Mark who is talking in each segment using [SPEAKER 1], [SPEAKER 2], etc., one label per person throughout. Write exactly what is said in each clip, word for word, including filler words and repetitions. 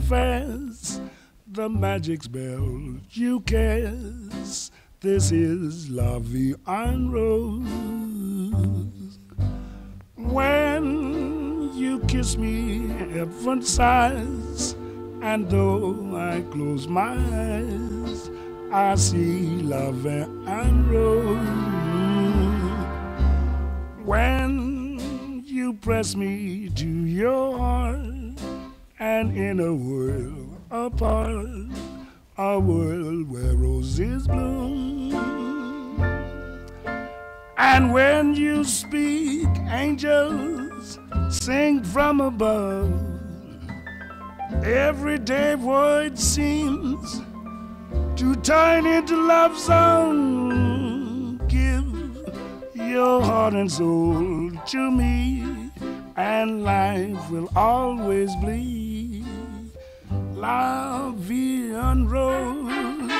[SPEAKER 1] confess the magic spell you cast. This is La Vie en Rose. When you kiss me, heaven sighs, and though I close my eyes, I see La Vie en Rose. When you press me to your heart, and in a world apart, a world where roses bloom. And when you speak, angels sing from above. Everyday void seems to turn into love song. Give your heart and soul to me, and life will always be La Vie en Rose.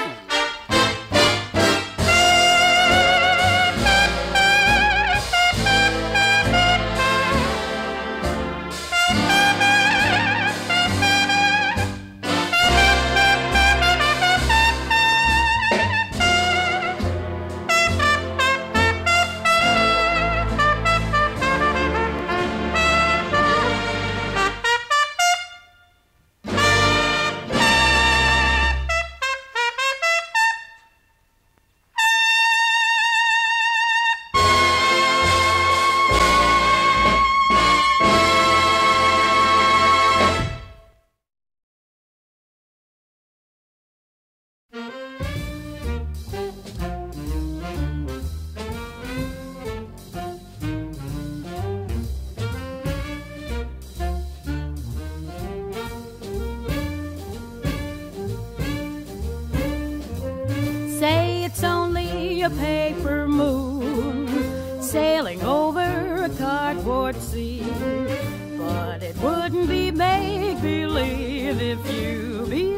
[SPEAKER 2] Say it's only a paper moon sailing over a cardboard sea, but it wouldn't be make-believe if you believe